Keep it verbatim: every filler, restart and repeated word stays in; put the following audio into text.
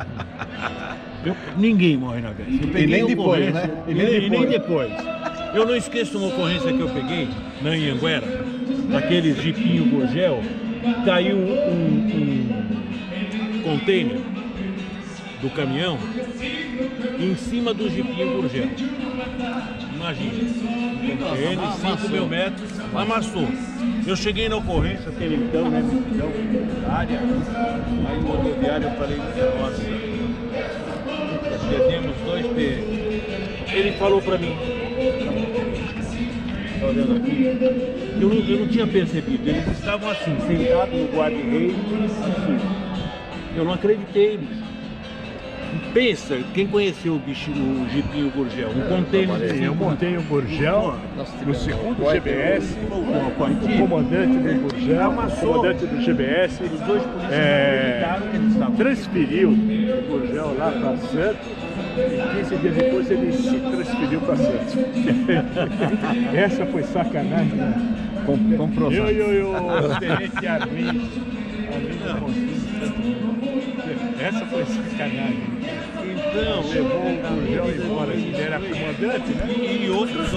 Eu, ninguém morre na Grécia. Eu E peguei nem depois, ocorrência- né? E nem, e nem depois. Eu não esqueço uma ocorrência que eu peguei na Anhanguera, daquele jipinho Gurgel, caiu um, um container do caminhão em cima do jipinho Gurgel. Imagina, um container, cinco mil metros, amassou. Eu cheguei na ocorrência, aquele então, né, então, área, aí o rodoviário, eu falei, nossa, perdemos dois P M. Ele falou pra mim, tá olhando aqui, eu não, eu não tinha percebido, eles estavam assim, sentados no guarda-reio, assim. Eu não acreditei nisso. Pensa, quem conheceu o bichinho, o jipinho Gurgel, um container de Eu montei o Gurgel no segundo G B S, o comandante do Gurgel, o comandante do G B S, Os dois policiais é, acreditaram que eles estavam. transferiu o Gurgel lá para Santos e quinze dias depois ele se transferiu para Santos. Essa foi sacanagem, né? Com, comprou. Eu e o tenente Armin, Armin Constantino. Essa foi sacanagem. Então, Levou o Gurgel embora, ele era comandante, né? e outros